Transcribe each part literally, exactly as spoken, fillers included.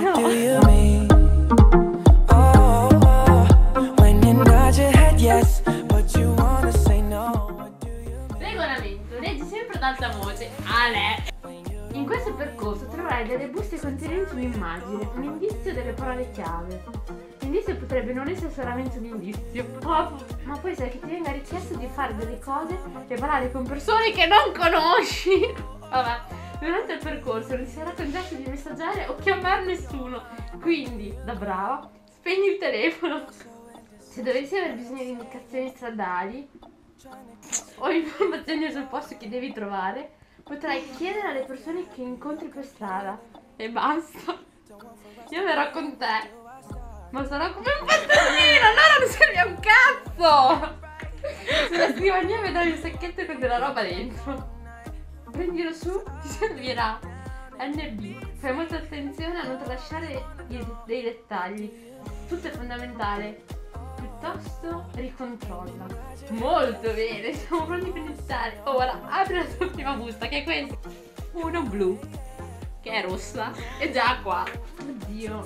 What do you mean? Oh, oh, when you nod your head yes, but you wanna say no. What do you mean? Regolamento, leggi sempre ad alta voce. Ale. In questo percorso troverai delle buste contenenti un'immagine, un indizio delle parole chiave. L'indizio potrebbe non essere solamente un indizio, ma, ma può essere che ti venga richiesto di fare delle cose e parlare con persone che non conosci. Vabbè, durante il percorso non ti sarà concesso di messaggiare o chiamare nessuno, quindi, da brava, spegni il telefono. Se dovessi aver bisogno di indicazioni stradali o informazioni sul posto che devi trovare, potrai chiedere alle persone che incontri per strada e basta. Io verrò con te, ma sarò come un fantasmino, allora non serve a un cazzo. Sulla scrivania vedrai un sacchetto con della roba dentro. Prendilo su, ti servirà. N B, fai molta attenzione a non tralasciare dei dettagli. Tutto è fondamentale. Piuttosto ricontrolla. Molto bene, siamo pronti per iniziare. Ora apri la tua prima busta, che è questa. Uno blu, che è rossa, è già qua. Oddio,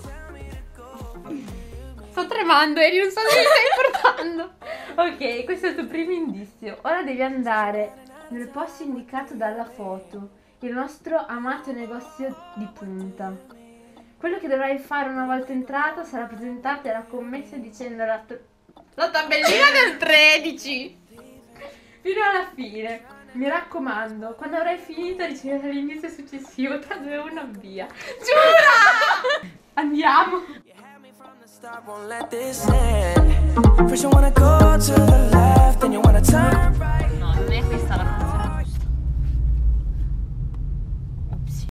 sto tremando e non so se mi stai portando. Ok, questo è il tuo primo indizio. Ora devi andare nel posto indicato dalla foto, il nostro amato negozio di punta. Quello che dovrai fare una volta entrata sarà presentarti alla commessa dicendo la, la tabellina del tredici fino alla fine. Mi raccomando, quando avrai finito riceverai l'indizio successivo. tre, due, uno, via. Giura! Andiamo! No, non è questa la canzone giusta. Ops.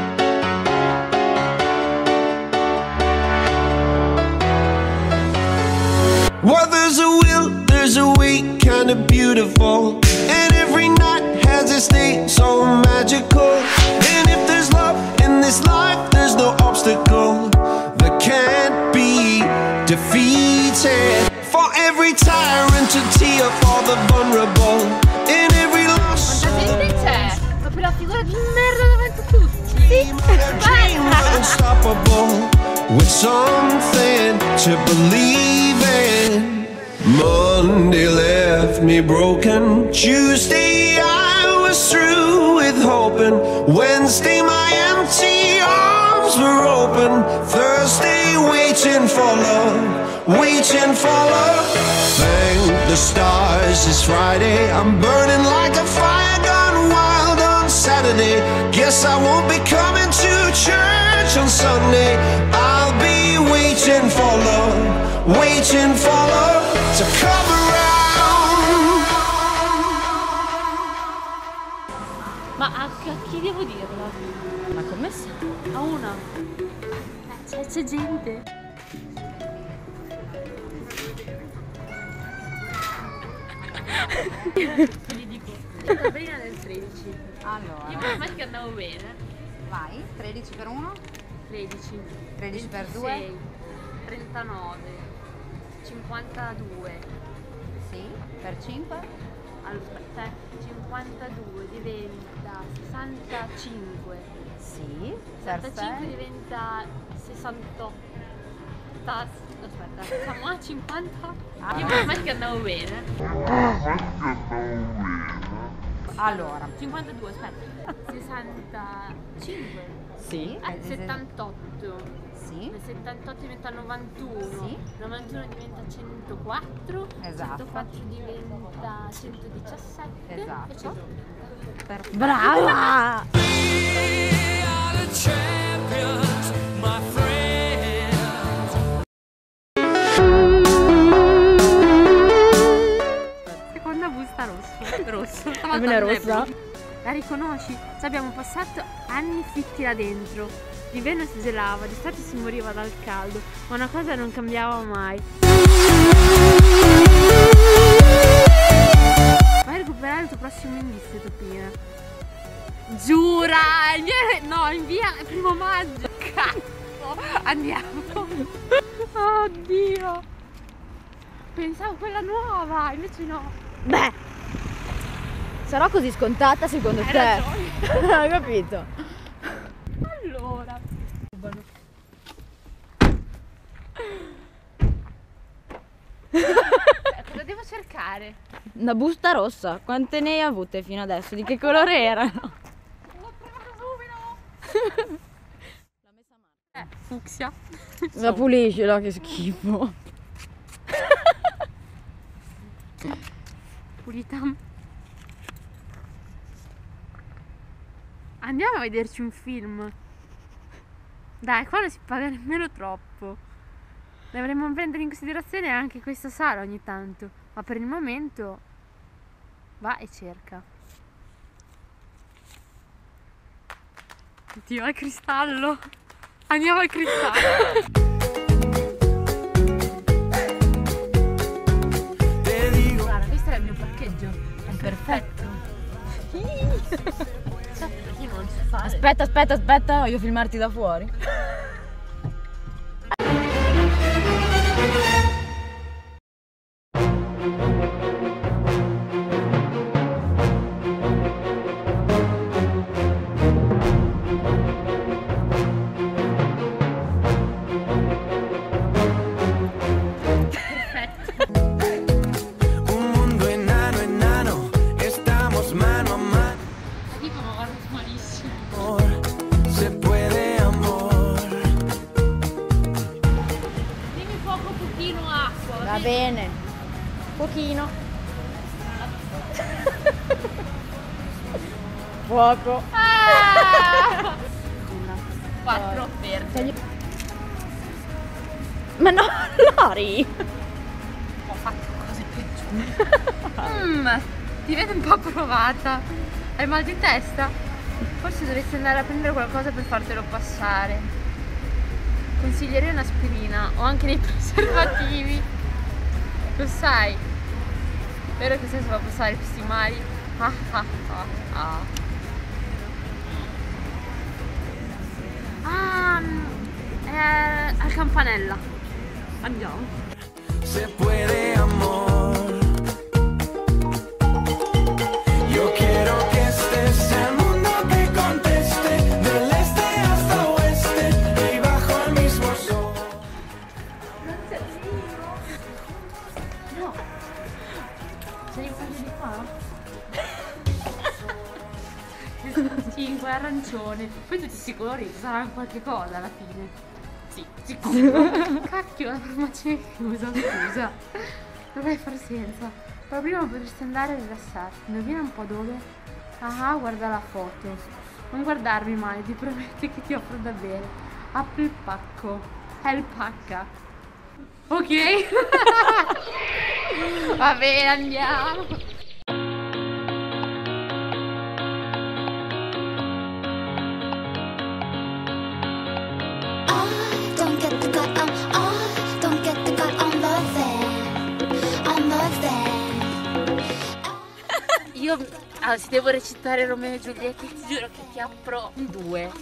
Well, there's a will, there's a way, kind of beautiful. And every night has its day, so magical. And if there's love in this life, there's no obstacle that can't be defeated. For every tyrant to tear for the vulnerable. In every loss. Quanta gente c'è? Proprio la figura di merda davanti a tutti. Sì, unstoppable with something to believe in. Monday left me broken. Tuesday I was through with hoping. Wednesday my empty arms were open. Thursday waiting for love, waiting for love. Thank the stars it's Friday. I'm burning like a fire gone wild on Saturday. Guess I won't be coming to church on Sunday. I'll be waiting for love, waiting for love to come around. Ma a, a chi devo dirlo? Una commessa? A una. C'è, c'è gente. Gli dico, la tabellina del tredici. Allora, Io prima che andavo bene. vai, tredici per uno, tredici, tredici per due, ventisei, trentanove, cinquantadue. sì, per cinque, Aspetta, cinquantadue diventa sessantacinque. sì, per sessantacinque sei, diventa sessantotto. Aspetta, siamo a cinquanta. Ah. Io prima che andavo bene. allora, cinquantadue, aspetta. sessantacinque. sì, Eh, settantotto. sì, Nel settantotto diventa novantuno. Sì. novantuno diventa centoquattro. Esatto. centoquattro diventa centodiciassette. Esatto. E centoventi. per... Brava! Seconda busta rosso. Rosso. Almeno è rossa. La riconosci? Ci abbiamo passato anni fitti là dentro. L'inverno si gelava, d'estate si moriva dal caldo, ma una cosa non cambiava mai. Vai a recuperare il tuo prossimo indizio, Topina. Giura! Il mio... No, in via primo maggio. Cazzo! Andiamo! Oddio! Pensavo quella nuova, invece no. Beh, sarò così scontata secondo Hai te? ragione. Hai capito? Allora. fare? Una busta rossa. Quante ne hai avute fino adesso? Di che colore erano? Eh, fucsia. La puliscila, che schifo. Pulita. Andiamo a vederci un film. Dai, qua non si paga nemmeno troppo. Dovremmo prendere in considerazione anche questa sala ogni tanto. Ma per il momento va e cerca. Oddio, al cristallo. Andiamo al cristallo. Guarda, questo è il mio parcheggio. È perfetto. Perché non si fa? Aspetta, aspetta, aspetta, voglio filmarti da fuori. Un mundo enano, enano, estamos mano a mano. Tipo, ma guarda malissimo. Se puede, amor. Dimmi poco pochino acqua. Va bene. Pochino. Fuoco. Ah! Quattro verde. Ma no, Lori. Ho fatto cose peggiori. mm, ti vedo un po' provata. Hai mal di testa? Forse dovresti andare a prendere qualcosa per fartelo passare. Consiglierei un'aspirina o anche dei preservativi. Lo sai. Spero che se fa passare questi mali. Ah ah ah ah. Ah, è al Campanella. Andiamo. Se puede, amor. Yo quiero que estés el mundo que conteste, del este hasta oeste y bajo el mismo sol. No. C'è un paio di qua? cinque arancione. Poi tutti questi colori sarà qualche cosa alla fine. Sì, sicuro. Cacchio, la farmacia è chiusa, scusa. Dovrei far senza. Però prima potresti andare a rilassarti. Indovina un po' dove? Ah, guarda la foto. Non guardarmi male, ti prometto che ti offro da bere. Apri il pacco. È il pacca. Ok. Va bene, andiamo. Don't get the cut on, oh, don't get the cut on the van, on the van. Io, allora, se devo recitare Romeo e Giulietta, ti giuro che ti apro un due.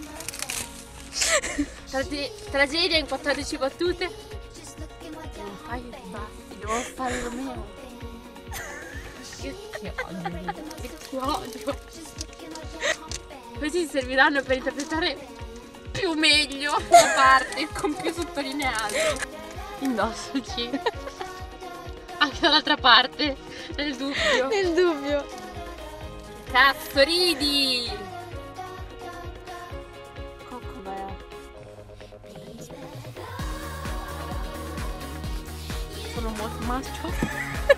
Trage- tragedia in quattordici battute. Un paio di baffi, devo fare Romeo. Che ti odio, che ti odio. Questi serviranno per interpretare più meglio la parte con più sottolineato. Indossaci anche dall'altra parte, nel dubbio. Nel dubbio. Cazzo, ridi! Cocco, vai. Sono molto maschio.